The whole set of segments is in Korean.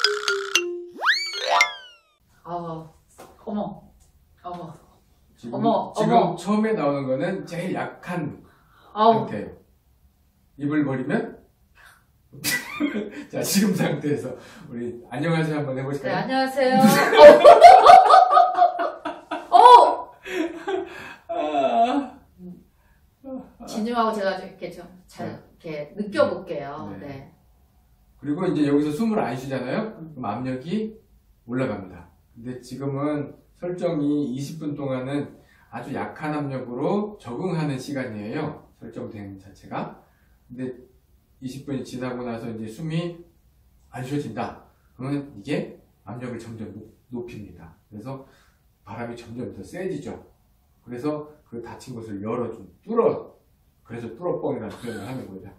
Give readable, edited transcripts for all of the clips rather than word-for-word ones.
어머, 어머. 지금, 어머, 지금 어머. 처음에 나오는 거는 제일 약한 아우. 상태예요. 입을 벌리면 자, 지금 상태에서 우리 안녕하세요 한번 네, 해보실까요? 안녕하세요. 진중하고 제가 이렇게 좀 잘 이렇게 느껴볼게요. 네. 네. 그리고 이제 여기서 숨을 안 쉬잖아요? 그럼 압력이 올라갑니다. 근데 지금은 설정이 20분 동안은 아주 약한 압력으로 적응하는 시간이에요. 설정된 자체가. 근데 20분이 지나고 나서 이제 숨이 안 쉬어진다. 그러면 이게 압력을 점점 높입니다. 그래서 바람이 점점 더 세지죠. 그래서 그 닫힌 곳을 열어준, 그래서 뚫어뻥이라는 표현을 하는 거죠.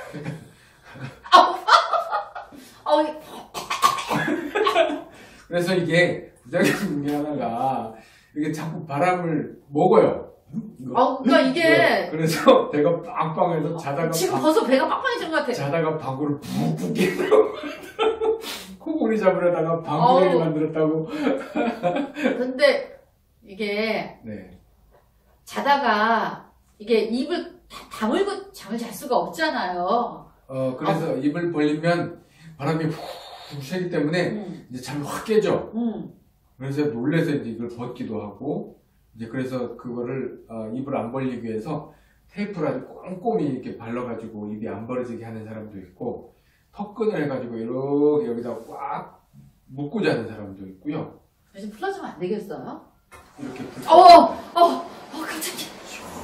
그래서 이게 부작용 중에 하나가 이게 자꾸 바람을 먹어요. 그러니까 이게 그래서 배가 빵빵해서 자다가 지금 벌써 배가 빵빵해진 것 같아. 자다가 방구를 푹푹 끼고 코골이 잡으려다가 방구를 만들었다고. 근데 이게 네. 자다가 이게 입을 다물고 잠을 잘 수가 없잖아요. 그래서 입을 벌리면 바람이 훅 쐬기 때문에 이제 잠이 확 깨죠. 그래서 놀래서 이제 이걸 벗기도 하고, 이제 그래서 그거를 입을 안 벌리기 위해서 테이프를 아주 꼼꼼히 이렇게 발라가지고 입이 안 벌어지게 하는 사람도 있고, 턱끈을 해가지고 이렇게 여기다 꽉 묶고 자는 사람도 있고요. 요즘 풀어주면 안 되겠어요? 이렇게 갑자기.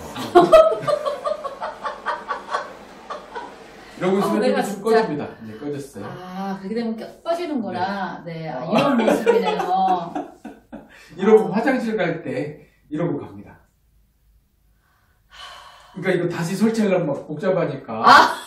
이러고 있으면 내가 좀 진짜. 꺼집니다. 이제 꺼졌어요. 그렇게 되면 꺼지는구나. 네, 이런 모습이네요. 이러고 화장실 갈 때 이러고 갑니다. 그러니까 이거 다시 설치하려면 막 복잡하니까.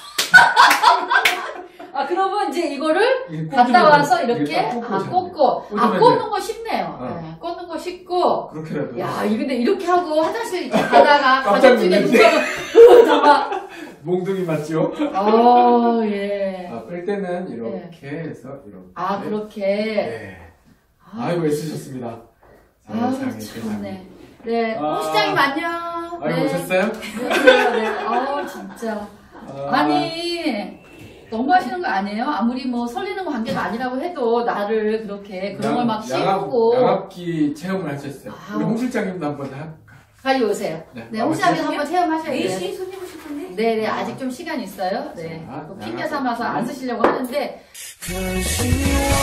그러면 이제 이거를 꽂으면 갔다 와서 이렇게 꽂고 꽂는 거 쉽네요. 네, 꽂는 거 쉽고. 그렇게라도. 야, 근데 이렇게 하고 화장실 가다가 깜짝 가족 중에 놀랐네. 누가 몽둥이 맞죠? 예. 뺄 때는 이렇게 해서 이렇게. 그렇게. 네. 아이고 애쓰셨습니다. 참네. 네, 홍 시장님 안녕. 아이고 오셨어요? 네. 진짜. 아니, 너무 하시는 거 아니에요? 아무리 뭐 설리는 관계가 아니라고 해도 나를 그렇게 그런 걸 막 씌우고. 양압기 체험을 하셨어요. 우리 홍 실장님도 한번 빨리 오세요. 네, 홍 시장님 한번 체험하셔야 돼요. 4시에 손님 오실 건데? 네네, 아직 좀 시간 있어요. 네. 핑계 삼아서 안 쓰시려고 하는데.